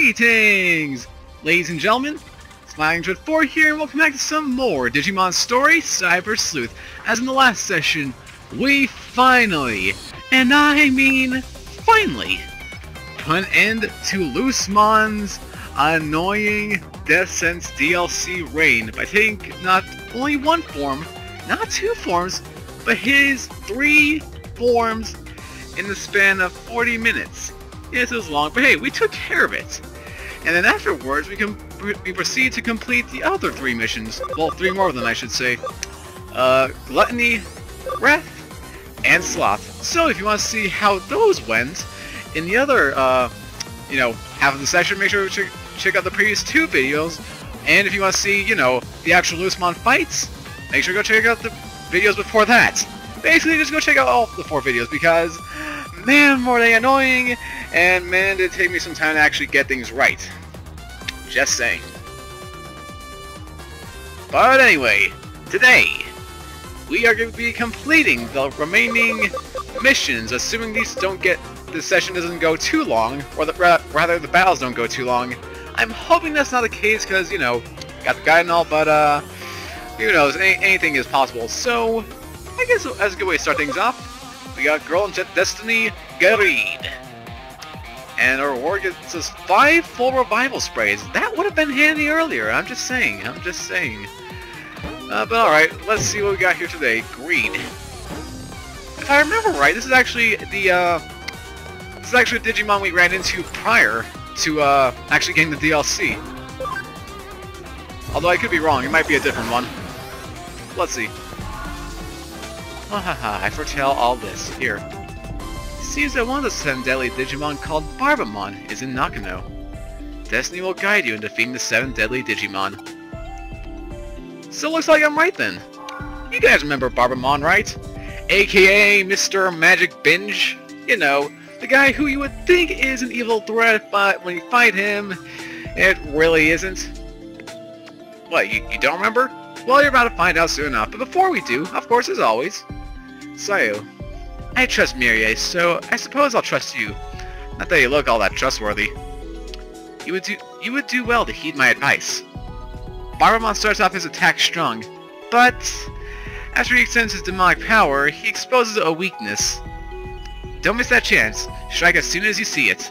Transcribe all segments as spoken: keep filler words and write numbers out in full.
Greetings! Ladies and gentlemen, Smiling Dread four here, and welcome back to some more Digimon Story, Cyber Sleuth. As in the last session, we finally, and I mean finally, put an end to Loosemon's annoying Death Sense D L C reign by taking not only one form, not two forms, but his three forms in the span of forty minutes. Yes, it was long, but hey, we took care of it. And then afterwards, we can we proceed to complete the other three missions. Well, three more of them, I should say. Uh, Gluttony, Wrath, and Sleuth. So if you want to see how those went in the other, uh, you know, half of the session, make sure to check, check out the previous two videos. And if you want to see, you know, the actual Loosemon fights, make sure to go check out the videos before that. Basically, just go check out all the four videos because, man, were they annoying, and man, did it take me some time to actually get things right. Just saying. But anyway, today, we are going to be completing the remaining missions, assuming these don't get, this session doesn't go too long, or the, rather the battles don't go too long. I'm hoping that's not the case, because, you know, got the guide and all, but, uh, who knows, any, anything is possible. So, I guess that's a good way to start things off. We got Girl and Destiny Garid. And our reward gets us five full revival sprays. That would have been handy earlier. I'm just saying. I'm just saying. Uh, but alright, let's see what we got here today. Greed. If I remember right, this is actually the, uh... This is actually a Digimon we ran into prior to, uh, actually getting the D L C. Although I could be wrong. It might be a different one. Let's see. Oh, haha, I foretell all this. Here. Seems that one of the seven deadly Digimon called Barbamon is in Nakano. Destiny will guide you in defeating the seven deadly Digimon. So it looks like I'm right then. You guys remember Barbamon, right? A K A Mister Magic Binge? You know, the guy who you would think is an evil threat, but when you fight him, it really isn't. What, you, you don't remember? Well, you're about to find out soon enough, but before we do, of course, as always, Sayo. I trust Mirie, so I suppose I'll trust you. Not that you look all that trustworthy. You would do you would do well to heed my advice. Barbamon starts off his attack strong, but after he extends his demonic power, he exposes a weakness. Don't miss that chance. Strike as soon as you see it.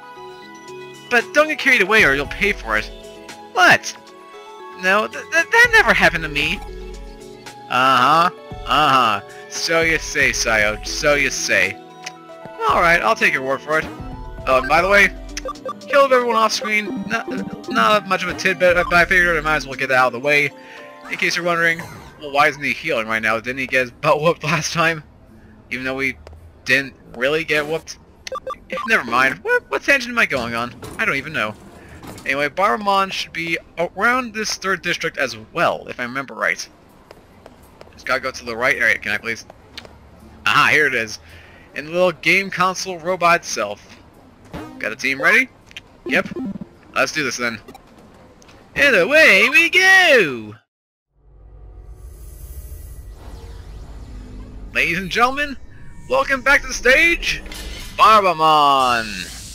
But don't get carried away or you'll pay for it. What? No, th th that never happened to me. Uh-huh. Uh-huh. So you say, Sayo. So you say. Alright, I'll take your word for it. Oh, and by the way, killed everyone off screen. Not, not much of a tidbit, but I figured I might as well get that out of the way. In case you're wondering, well, why isn't he healing right now? Didn't he get his butt whooped last time? Even though we didn't really get whooped? Never mind. What, what tangent am I going on? I don't even know. Anyway, Barbamon should be around this third district as well, if I remember right. Just gotta go to the right area, can I please? Aha, here it is. In the little game console robot itself. Got a team ready? Yep. Let's do this then. And away we go! Ladies and gentlemen, welcome back to the stage, Barbamon!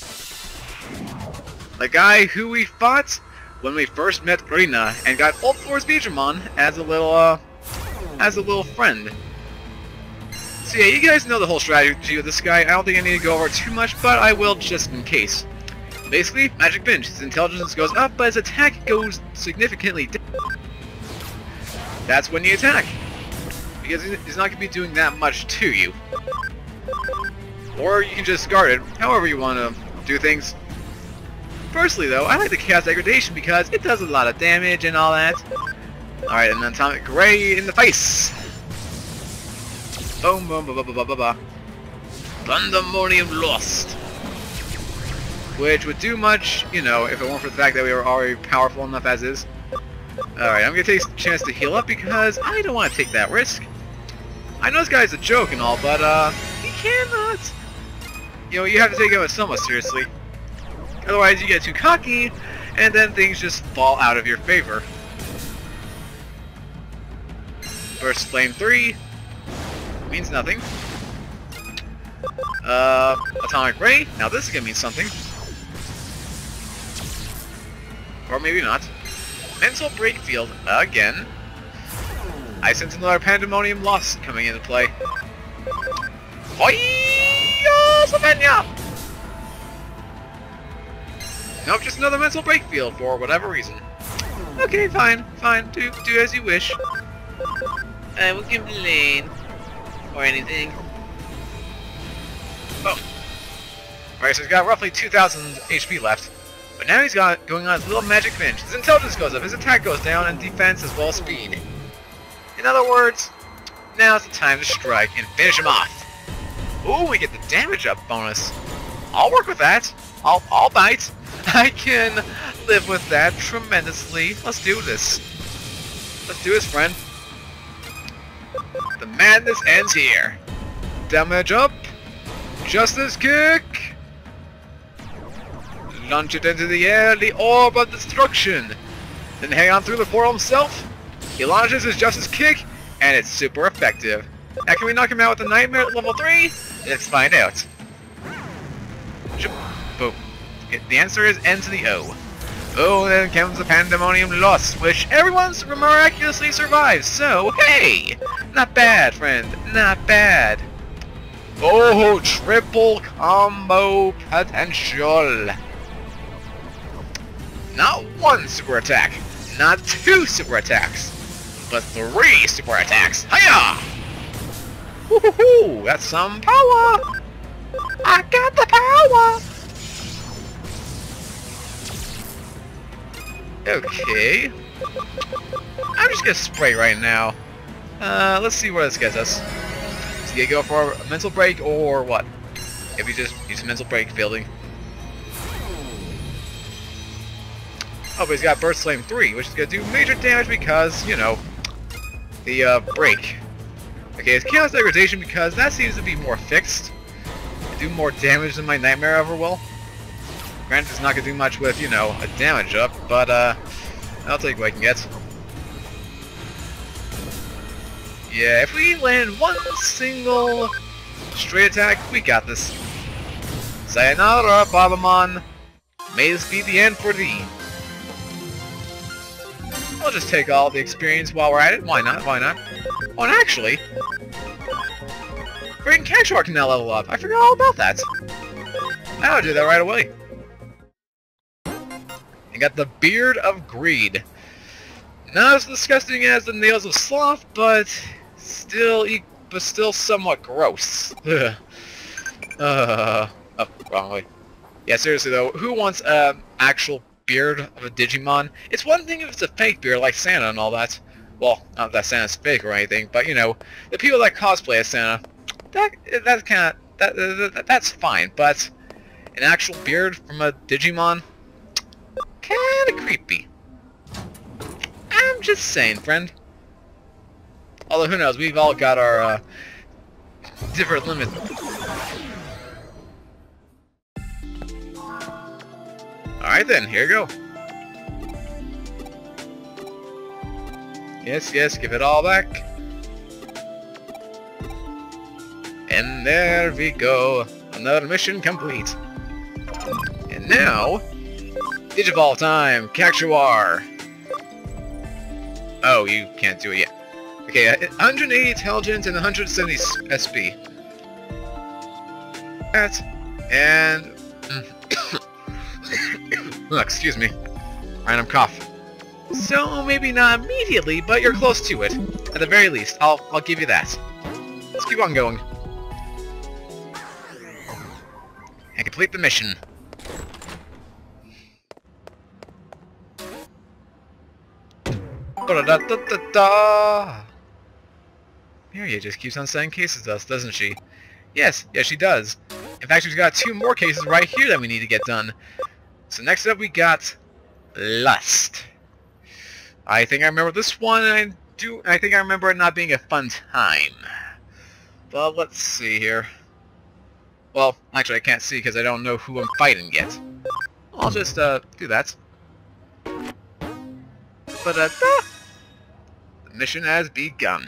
The guy who we fought when we first met Rina and got Old Force Digimon as a little, uh, as a little friend. So yeah, you guys know the whole strategy of this guy. I don't think I need to go over it too much, but I will just in case. Basically, Magic Binge. His intelligence goes up, but his attack goes significantly down. That's when you attack. Because he's not going to be doing that much to you. Or you can just guard it, however you want to do things. Firstly though, I like the Chaos Degradation because it does a lot of damage and all that. Alright, and then Atomic Ray in the face! Boom, boom, ba ba ba ba ba ba. Pandemonium Lost! Which would do much, you know, if it weren't for the fact that we were already powerful enough as is. Alright, I'm gonna take a chance to heal up because I don't want to take that risk. I know this guy's a joke and all, but, uh, he cannot! You know, you have to take him somewhat seriously. Otherwise you get too cocky, and then things just fall out of your favor. Burst Flame three means nothing. Uh, Atomic Ray, now this is gonna mean something. Or maybe not. Mental break field again. I sense another Pandemonium loss coming into play. Hoya, Slovenia! Nope, just another mental break field for whatever reason. Okay, fine, fine. Do do as you wish. I will complain. Or anything. Oh. Alright, so he's got roughly two thousand H P left. But now he's got going on his little magic binge. His intelligence goes up, his attack goes down, and defense as well as speed. In other words, now's the time to strike and finish him off. Ooh, we get the damage up bonus. I'll work with that. I'll, I'll bite. I can live with that tremendously. Let's do this. Let's do this, friend. The madness ends here. Damage up. Justice kick. Launch it into the air, the orb of destruction. Then hang on through the portal himself. He launches his justice kick, and it's super effective. Now can we knock him out with a nightmare at level three? Let's find out. Boom. The answer is N to the O. Oh, then comes the Pandemonium loss, which everyone miraculously survives, so hey! Not bad, friend. Not bad. Oh, triple combo potential. Not one super attack, not two super attacks, but three super attacks. Hiya! Woohoo! That's some power! I got the power! Okay. I'm just gonna spray right now. Uh, let's see where this gets us. Is he gonna go for a mental break or what? If he just uses mental break fielding. Oh, but he's got Burst Flame three, which is gonna do major damage because, you know, the uh, break. Okay, it's Chaos Degradation because that seems to be more fixed. Do more damage than my Nightmare ever will. Granted, it's not gonna do much with, you know, a damage up, but uh, I'll take what I can get. Yeah, if we land one single straight attack, we got this. Sayonara, Babamon. May this be the end for thee. I'll just take all the experience while we're at it. Why not? Why not? Oh, and actually, freaking Cashwar can now level up. I forgot all about that. I'll do that right away. And got the Beard of Greed. Not as disgusting as the Nails of Sloth, but still, e but still somewhat gross. uh, oh, wrong way. Yeah, seriously though, who wants an uh, actual beard of a Digimon? It's one thing if it's a fake beard like Santa and all that. Well, not that Santa's fake or anything, but you know, the people that cosplay as Santa, that that kind of that, that that's fine. But an actual beard from a Digimon, kind of creepy. I'm just saying, friend. Although who knows, we've all got our uh, different limits. Alright then, here you go. Yes, yes, give it all back. And there we go. Another mission complete. And now, Digivolve time, Cactuar. Oh, you can't do it yet. Okay, one hundred eighty intelligence and one hundred seventy S P. That, and... oh, excuse me. Random cough. So, maybe not immediately, but you're close to it. At the very least, I'll, I'll give you that. Let's keep on going. And complete the mission. Da-da-da-da-da! Miria just keeps on sending cases to us, doesn't she? Yes, yes she does. In fact, she's got two more cases right here that we need to get done. So next up we got Lust. I think I remember this one, and I do. I think I remember it not being a fun time. But let's see here. Well, actually I can't see because I don't know who I'm fighting yet. I'll just uh do that. But uh, the mission has begun.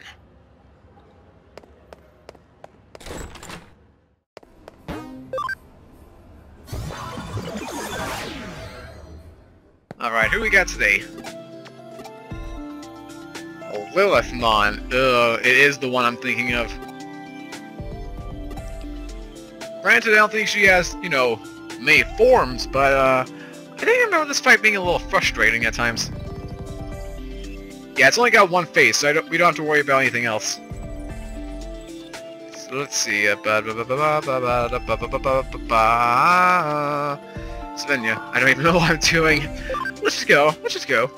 Alright, who we got? got today? Oh, Lilithmon. Ugh, it is the one I'm thinking of. Granted, I don't think she has, you know, many forms, but uh, I think I remember this fight being a little frustrating at times. Yeah, it's only got one face, so I don't, we don't have to worry about anything else. So let's see. Svenja, I don't even know what I'm doing. Let's just go. Let's just go.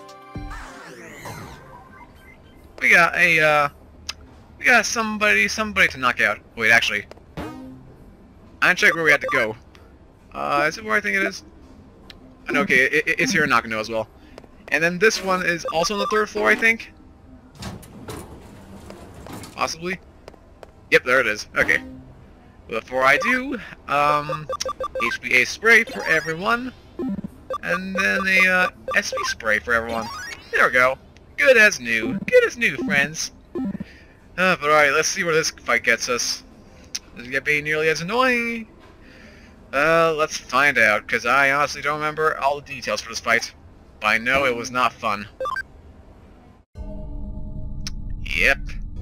We got a, uh... We got somebody, somebody to knock out. Wait, actually. I didn't check where we had to go. Uh, is it where I think it is? Oh, okay, it, it, it's here in Nakano as well. And then this one is also on the third floor, I think? Possibly? Yep, there it is. Okay. Before I do, um, H B A spray for everyone. And then a, uh, S V spray for everyone. There we go. Good as new. Good as new, friends. Uh, but alright, let's see where this fight gets us. Does it get be nearly as annoying? Uh, let's find out, because I honestly don't remember all the details for this fight. But I know it was not fun. Yep.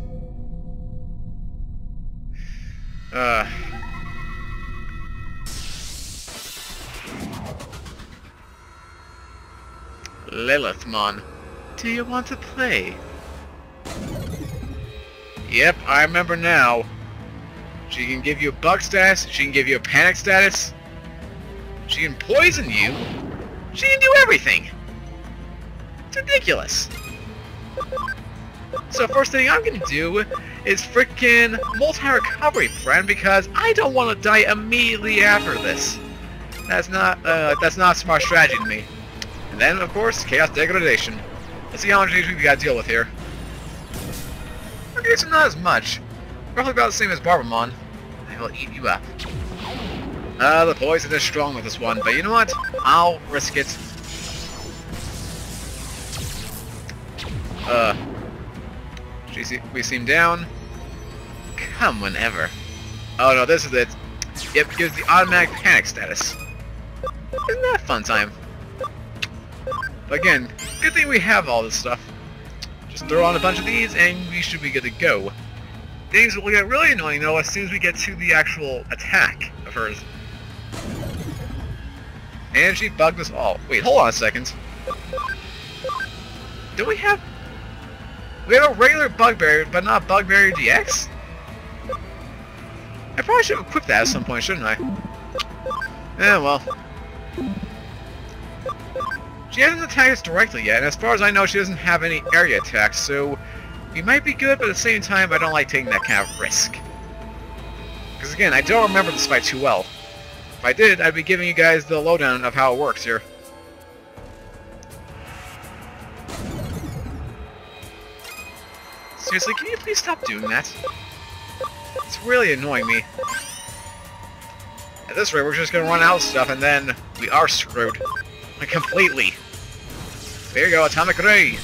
Uh... Lilithmon, do you want to play? Yep, I remember now. She can give you a bug status, she can give you a panic status, she can poison you, she can do everything! It's ridiculous! So first thing I'm gonna do is frickin' multi-recovery, friend, because I don't want to die immediately after this. That's not, uh, that's not a smart strategy to me. And then, of course, Chaos Degradation. Let's see how much H P we gotta deal with here. Okay, so not as much. Roughly about the same as Barbamon. I will eat you up. Uh, the poison is strong with this one, but you know what? I'll risk it. Uh, we seem down. Come whenever. Oh no, this is it. Yep, it gives the automatic panic status. Isn't that a fun time? But again, good thing we have all this stuff. Just throw on a bunch of these and we should be good to go. Things will get really annoying though as soon as we get to the actual attack of hers. And she bugged us all. Wait, hold on a second. Do we have... We have a regular bug barrier, but not bug barrier D X? I probably should have equipped that at some point, shouldn't I? Eh, well. She hasn't attacked us directly yet, and as far as I know, she doesn't have any area attacks, so we might be good, but at the same time, I don't like taking that kind of risk. Because again, I don't remember this fight too well. If I did, I'd be giving you guys the lowdown of how it works here. Seriously, can you please stop doing that? It's really annoying me. At this rate, we're just gonna run out of stuff, and then we are screwed. Like, completely. There you go, Atomic Ray!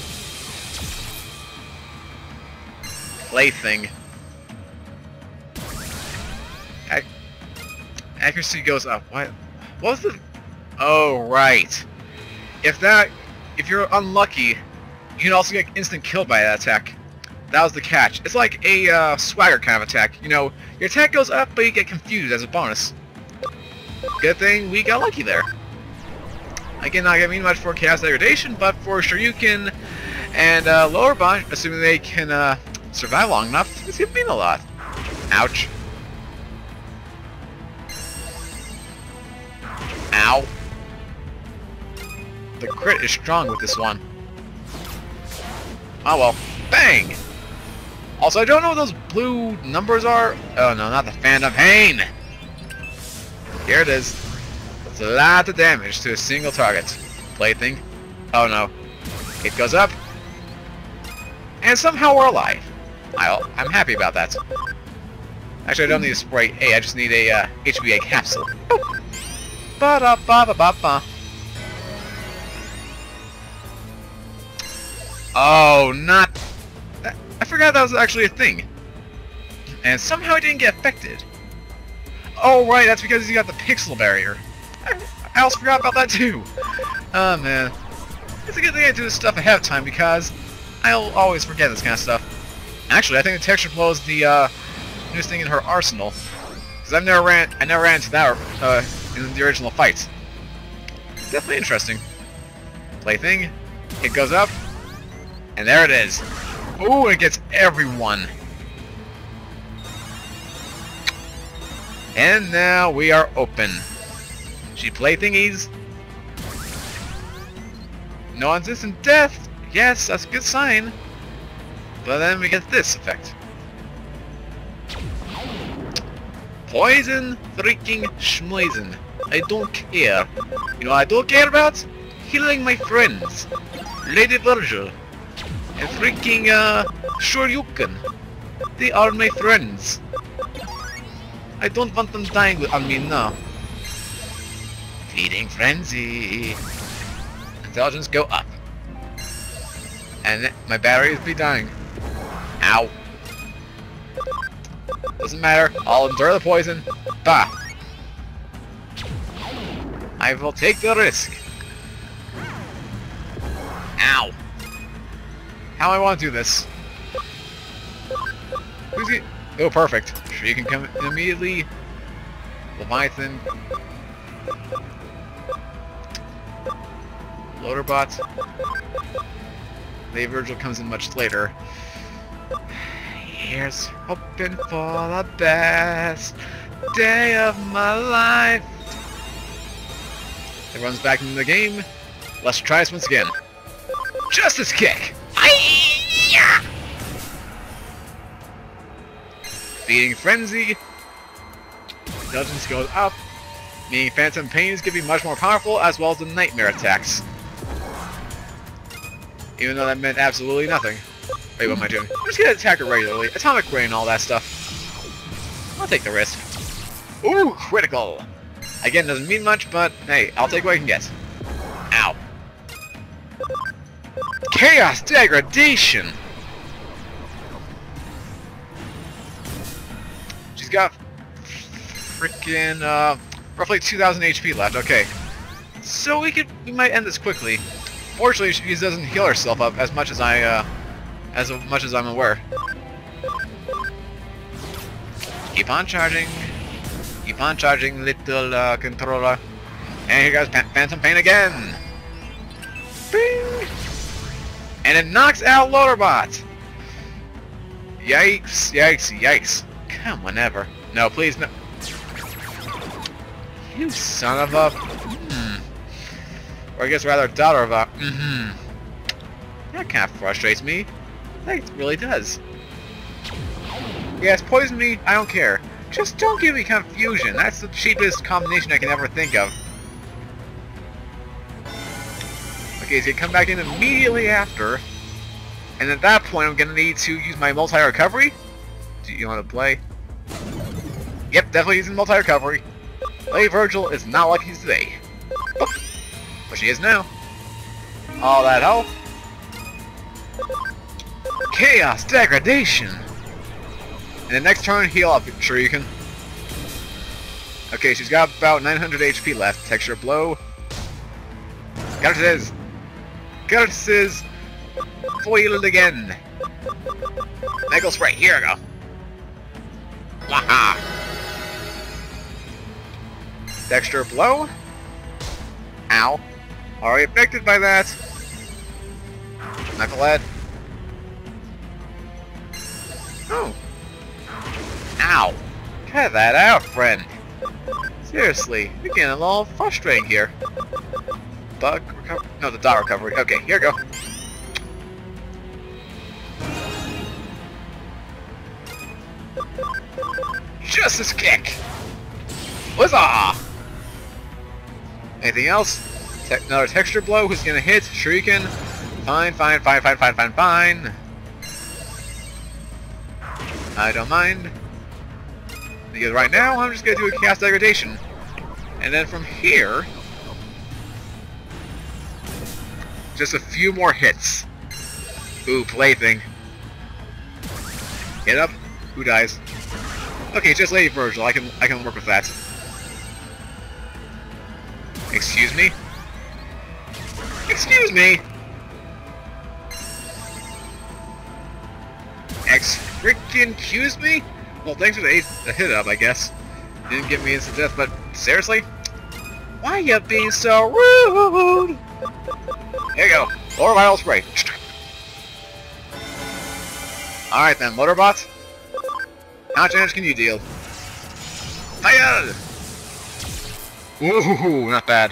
Plaything. Ac accuracy goes up. What? What was the... Oh, right. If that... If you're unlucky, you can also get instant killed by that attack. That was the catch. It's like a uh, swagger kind of attack. You know, your attack goes up, but you get confused as a bonus. Good thing we got lucky there. Again, not gonna mean much for Chaos Degradation, but for Shoryuken and uh, Lower Bond, assuming they can uh, survive long enough, it's gonna mean a lot. Ouch. Ow. The crit is strong with this one. Oh well. Bang! Also, I don't know what those blue numbers are. Oh no, not the Phantom Pain! Here it is. It's a lot of damage to a single target. Plaything. Oh no. It goes up. And somehow we're alive. I'll, I'm happy about that. Actually, I don't need a spray A, I just need a uh, H B A capsule. Ba-da-ba-ba-ba-ba. Oh, not... I forgot that was actually a thing. And somehow it didn't get affected. Oh, right, that's because he got the pixel barrier. I, I also forgot about that too. Oh, man. It's a good thing I do this stuff ahead of time because I'll always forget this kind of stuff. Actually, I think the texture blow is the uh, newest thing in her arsenal. Because I've never ran, I never ran into that uh, in the original fights. Definitely interesting. Plaything, it goes up, and there it is. Ooh, it gets everyone. And now we are open. She play thingies. Non-existent death. Yes, that's a good sign. But then we get this effect. Poison freaking schmoisen. I don't care. You know what I don't care about? Healing my friends. Lady Virgil. And freaking uh Shoryuken. They are my friends. I don't want them dying on me now. Feeding frenzy. Intelligence go up. And my batteries be dying. Ow. Doesn't matter. I'll endure the poison. Bah. I will take the risk. Ow. How I want to do this? Who's he? Oh, perfect. Sure, you can come immediately. Leviathan. Loaderbot. Lady Virgil comes in much later. Here's hoping for the best day of my life. It runs back into the game. Let's try this once again. Justice kick! Aye-ya! Feeding frenzy. Intelligence goes up, meaning phantom pain is going to be much more powerful, as well as the nightmare attacks. Even though that meant absolutely nothing. Wait, what am I doing? I'm just gonna attack her regularly. Atomic Ray and all that stuff. I'll take the risk. Ooh, critical! Again, doesn't mean much, but hey, I'll take what I can get. Ow. Chaos Degradation! She's got freaking uh, roughly two thousand H P left. Okay, so we could we might end this quickly. Fortunately, she doesn't heal herself up as much as I uh, as much as I'm aware. Keep on charging. Keep on charging, little uh, controller. And here goes Phantom Pain again. Bing! And it knocks out Loaderbot. Yikes! Yikes! Yikes! Come whenever. No, please no. You son of a. Mm. Or I guess rather daughter of a. Mm-hmm. That kind of frustrates me. That really does. Yes, poison me. I don't care. Just don't give me confusion. That's the cheapest combination I can ever think of. Okay, so you come back in immediately after. And at that point, I'm going to need to use my multi-recovery. Do you want to play? Yep, definitely using multi-recovery. Lady Virgil is not lucky today. Oh, but she is now. All that health. Chaos Degradation. And the next turn, heal up, sure you can. Okay, she's got about nine hundred H P left. Texture blow. Got it is. Got it is. Foiled again. Nickel spray. Here we go. Waha. Texture blow. Ow. Already affected by that. Knucklehead. Oh. Ow. Cut that out, friend. Seriously, you're getting a little frustrating here. Bug recovery? No, the dot recovery. Okay, here we go. Justice kick! Huzzah! Anything else? Te another texture blow. Who's gonna hit? Shuriken. Fine, fine, fine, fine, fine, fine, fine. I don't mind. Because right now, I'm just gonna do a Chaos Degradation. And then from here, just a few more hits. Ooh, Plaything. Get up. Who dies? Okay, just Lady Virgil. I can I can work with that. Excuse me? Excuse me? X-freaking-cuse me? Well, thanks for the, the hit up, I guess. Didn't give me instant death, but seriously? Why are you being so rude? There you go. Lower vital spray. Alright then, Motorbot. How much damage can you deal? Fire! Ooh, not bad.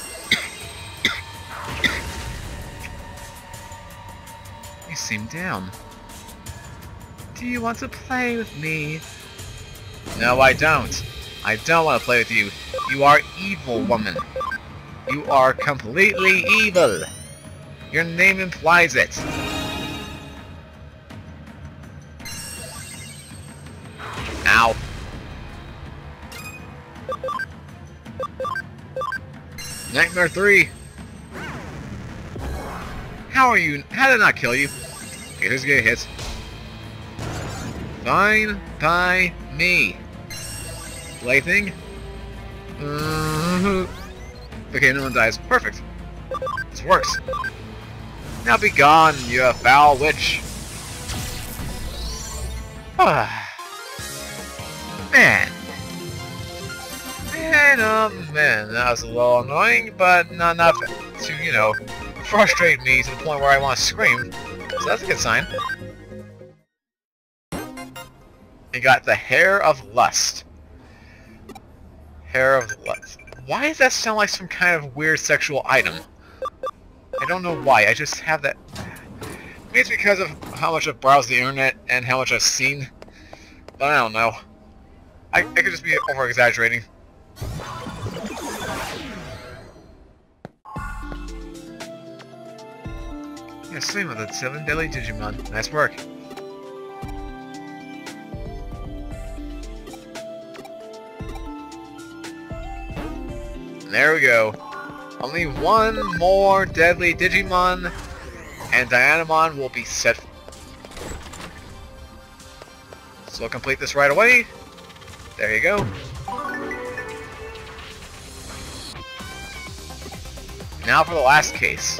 You seem down. Do you want to play with me? No, I don't. I don't want to play with you. You are evil, woman. You are completely evil. Your name implies it. Ow. Nightmare three. How are you? How did I not kill you? Okay, who's getting hit? Fine by me. Plaything? Uh, okay, no one dies. Perfect. This works. Now be gone, you foul witch. Man. Man, oh man, that was a little annoying, but not enough to, you know, frustrate me to the point where I want to scream. So that's a good sign. You got the Hair of Lust. Hair of Lust. Why does that sound like some kind of weird sexual item? I don't know why, I just have that... Maybe it's because of how much I've browsed the internet and how much I've seen. But I don't know. I, I could just be over-exaggerating. Yeah, same with the seven deadly Digimon. Nice work. There we go. Only one more deadly Digimon, and Dianamon will be set. So we'll complete this right away. There you go. Now for the last case.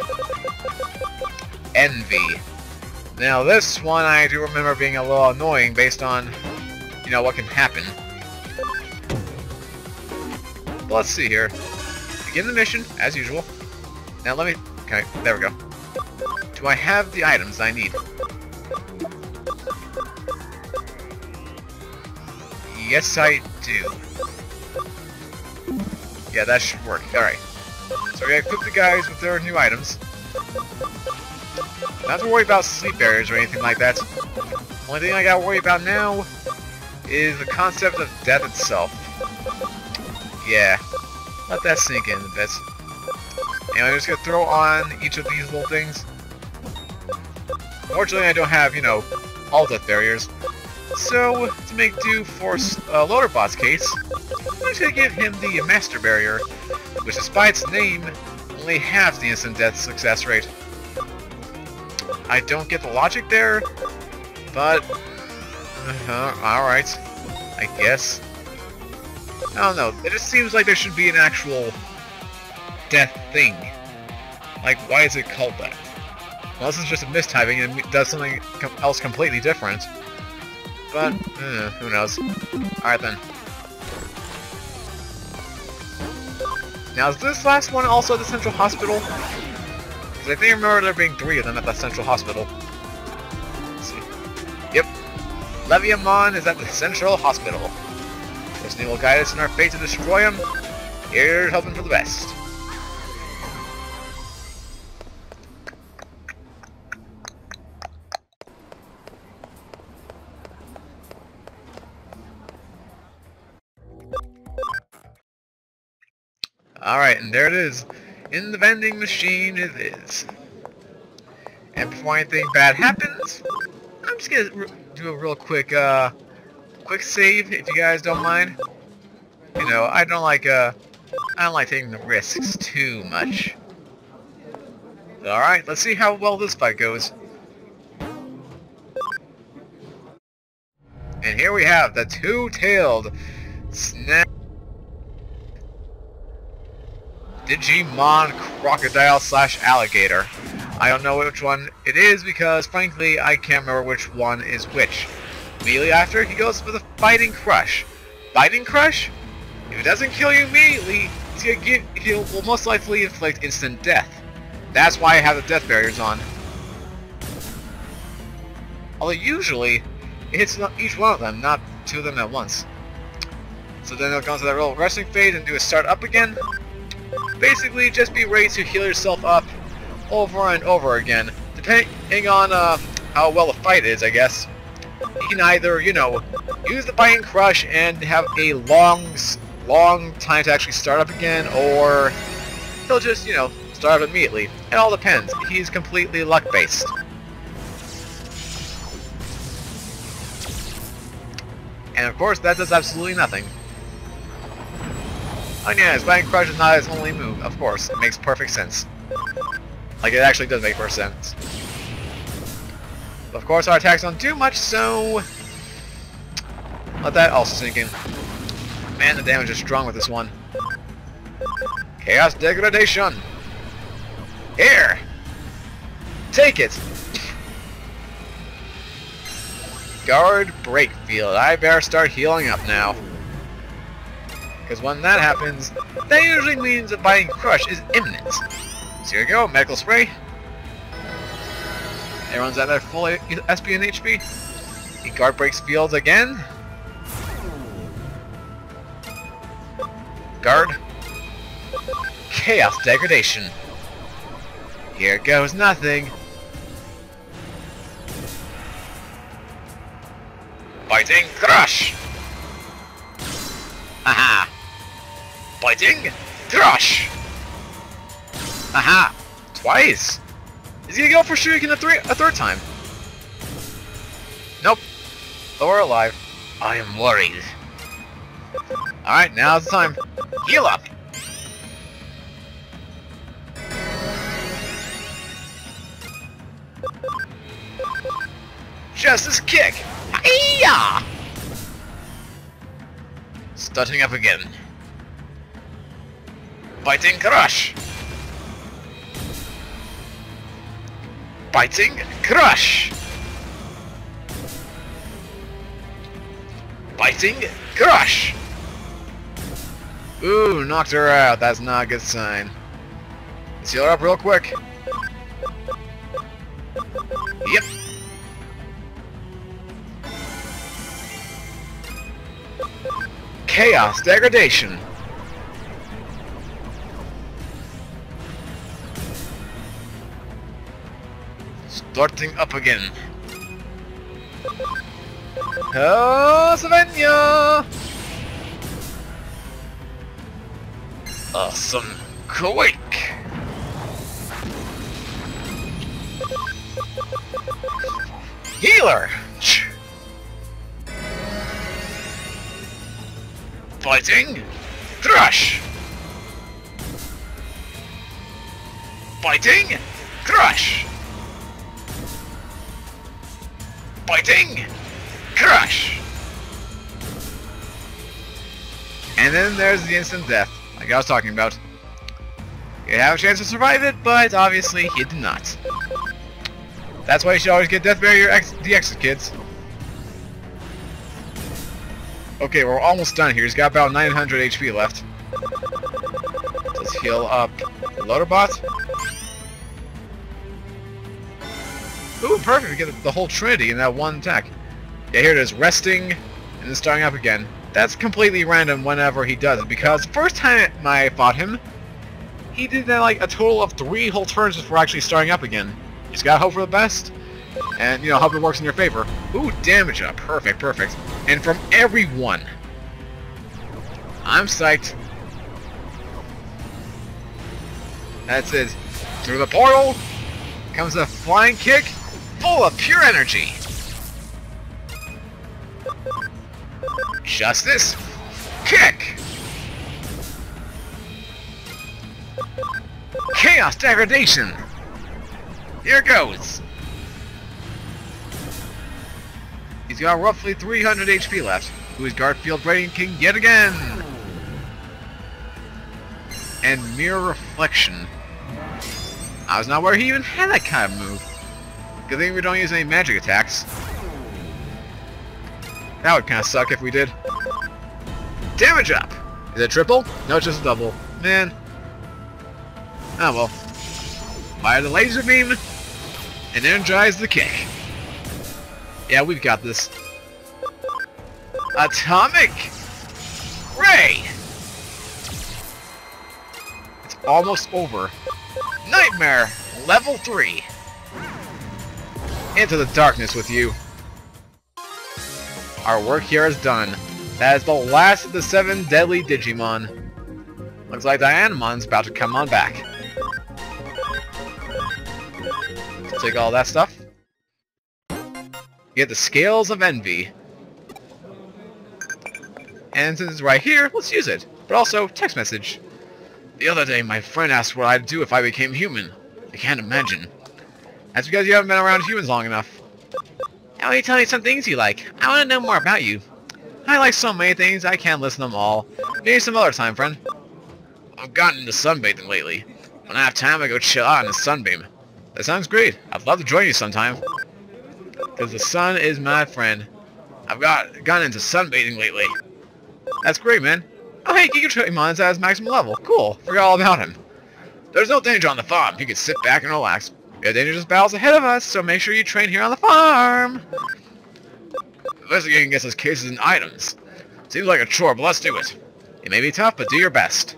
Envy. Now this one I do remember being a little annoying based on, you know, what can happen. But let's see here. Begin the mission, as usual. Now let me... Okay, there we go. Do I have the items I need? Yes, I do. Yeah, that should work. Alright. So we equip the guys with their new items. Not to worry about sleep barriers or anything like that. Only thing I gotta worry about now is the concept of death itself. Yeah. Let that sink in a bit. And I'm just gonna throw on each of these little things. Fortunately, I don't have, you know, all death barriers. So, to make do for uh, Loaderbot's case, I'm just gonna give him the Master Barrier, which despite its name, only halves the instant death success rate. I don't get the logic there, but... Uh, alright. I guess. I don't know, it just seems like there should be an actual death thing. Like, why is it called that? Unless it's just a mistyping and it does something com else completely different. But, uh, who knows. Alright then. Now, is this last one also at the Central Hospital? Because I think I remember there being three of them at the Central Hospital. Let's see. Yep. Leviamon is at the Central Hospital. This name will guide us in our fate to destroy him. Here's hoping for the best. Alright, and there it is. In the vending machine it is. And before anything bad happens, I'm just gonna do a real quick, uh, quick save, if you guys don't mind. You know, I don't like, uh, I don't like taking the risks too much. Alright, let's see how well this fight goes. And here we have the two-tailed snap Digimon Crocodile slash Alligator. I don't know which one it is because, frankly, I can't remember which one is which. Immediately after, he goes for the Fighting Crush. Fighting Crush? If it doesn't kill you immediately, he will most likely inflict instant death. That's why I have the death barriers on. Although usually, it hits each one of them, not two of them at once. So then they'll go into that little resting phase and do a start up again. Basically, just be ready to heal yourself up over and over again. Depending on uh, how well the fight is, I guess. You can either, you know, use the Fighting Crush and have a long, long time to actually start up again, or he'll just, you know, start up immediately. It all depends. He's completely luck-based. And of course, that does absolutely nothing. Oh yeah, his Fighting Crush is not his only move, of course. It makes perfect sense. Like, it actually does make perfect sense. But of course, our attacks don't do much, so let that also sink in. Man, the damage is strong with this one. Chaos Degradation! Here! Take it! Guard Break Field. I better start healing up now. Because when that happens, that usually means a Fighting Crush is imminent. So here we go, Medical Spray. Everyone's at their full S P and H P. He Guard Breaks Fields again. Guard. Chaos Degradation. Here goes nothing. Fighting Crush! Aha! Fighting Crush! Aha! Twice! Is he gonna go for Shuriken a, three, a third time? Nope. Though we're alive. I am worried. Alright, now's the time. Heal up! Justice Kick! Hi-ya! Starting up again. Fighting Crush! Fighting Crush! Fighting Crush! Ooh, knocked her out. That's not a good sign. Let's heal her up real quick. Yep. Chaos Degradation. Starting up again. Oh, Savannah! Awesome Quake! Healer! Fighting Crush! Fighting Crush! Fighting Crush! And then there's the instant death, like I was talking about. You have a chance to survive it, but obviously he did not. That's why you should always get Death Barrier ex the exit, kids. Okay, we're almost done here. He's got about nine hundred H P left. Let's heal up Loaderbot. Ooh, perfect. We get the whole Trinity in that one attack. Yeah, here it is. Resting and then starting up again. That's completely random whenever he does it, because the first time I fought him, he did that like a total of three whole turns before actually starting up again. You just gotta hope for the best, and you know, hope it works in your favor. Ooh, damage up. Perfect, perfect. And from everyone. I'm psyched. That's it. Through the portal comes a flying kick full of pure energy. Justice Kick! Chaos Degradation! Here goes! He's got roughly three hundred H P left. Who is Garfield Brain King yet again? and Mirror Reflection. I was not aware he even had that kind of move. Good thing we don't use any magic attacks. That would kind of suck if we did. Damage up! Is it triple? No, it's just a double. Man. Oh well. Fire the laser beam and energize the kick. Yeah, we've got this. Atomic Ray! It's almost over. Nightmare level three. Into the darkness with you. Our work here is done. That is the last of the seven deadly Digimon. Looks like Dianamon's about to come on back. Take all that stuff. Get the Scales of Envy. And since it's right here, let's use it. But also, text message. The other day, my friend asked what I'd do if I became human. I can't imagine. That's because you haven't been around humans long enough. How will you tell me some things you like? I want to know more about you. I like so many things, I can't list them all. Maybe some other time, friend. I've gotten into sunbathing lately. When I have time, I go chill out in the sunbeam. That sounds great. I'd love to join you sometime. Because the sun is my friend. I've got gotten into sunbathing lately. That's great, man. Oh hey, Gigatrimon's at his maximum level. Cool. Forgot all about him. There's no danger on the farm. You can sit back and relax. We have dangerous battles ahead of us, so make sure you train here on the farm. Investigating gets us cases and items. Seems like a chore, but let's do it. It may be tough, but do your best.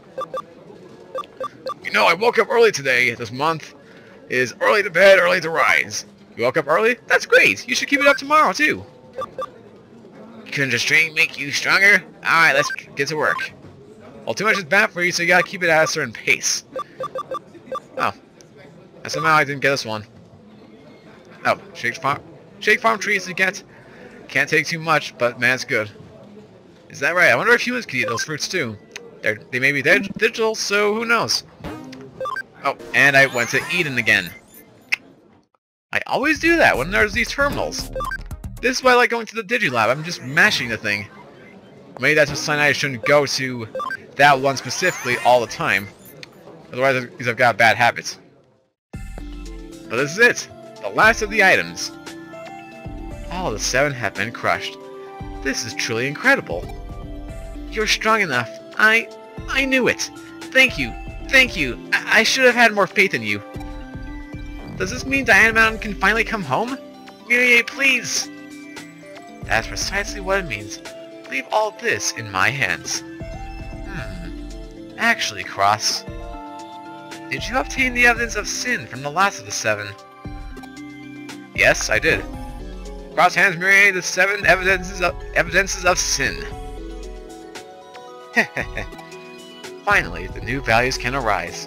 You know, I woke up early today. This month is early to bed, early to rise. You woke up early? That's great. You should keep it up tomorrow, too. Couldn't just training make you stronger? Alright, let's get to work. Well, too much is bad for you, so you gotta keep it at a certain pace. Oh. And somehow I didn't get this one. Oh, shake farm, shake farm trees to get. Can't take too much, but man, it's good. Is that right? I wonder if humans can eat those fruits too. They're, they may be dig digital, so who knows? Oh, and I went to Eden again. I always do that when there's these terminals. This is why I like going to the Digilab. I'm just mashing the thing. Maybe that's a sign I shouldn't go to that one specifically all the time. Otherwise, I've got bad habits. But this is it. The last of the items. All the seven have been crushed. This is truly incredible. You're strong enough. I... I knew it. Thank you. Thank you. I, I should have had more faith in you. Does this mean Dianamon can finally come home? Mirie, please! That's precisely what it means. Leave all this in my hands. Hmm. Actually, Cross, did you obtain the evidence of sin from the last of the seven? Yes, I did. Cross hands Mirie the seven evidences of, evidences of sin. Finally, the new values can arise.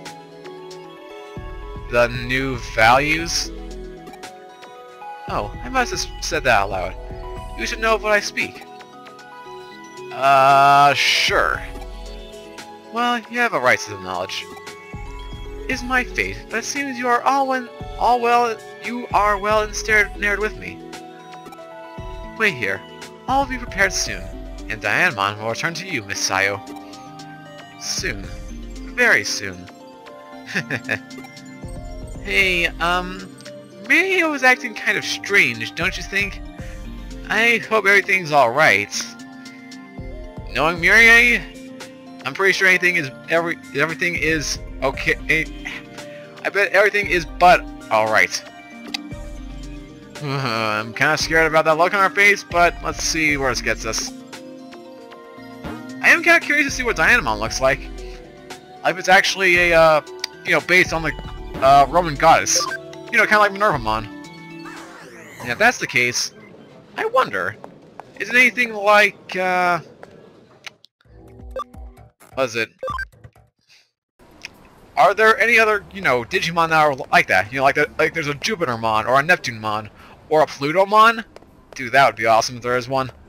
The new values? Oh, I must have said that out loud. You should know of what I speak. Uh, sure. Well, you have a right to the knowledge. It is my fate, but it seems you are all when all well you are well ensnared with me. Wait here. All will be prepared soon, and Dianamon will return to you, Miss Sayo. Soon. Very soon. Hey, um, Mirie was acting kind of strange, don't you think? I hope everything's alright. Knowing Mirie, I'm pretty sure anything is every everything is okay. I bet everything is but alright. Uh, I'm kind of scared about that look on her face, but let's see where this gets us. I am kind of curious to see what Dianamon looks like. Like if it's actually a, uh, you know, based on the uh, Roman goddess. You know, kind of like Minervamon. And if that's the case, I wonder, is it anything like, uh... what is it? Are there any other, you know, Digimon that are like that? You know, like, the, like there's a Jupitermon, or a Neptunemon, or a Plutomon? Dude, that would be awesome if there is one.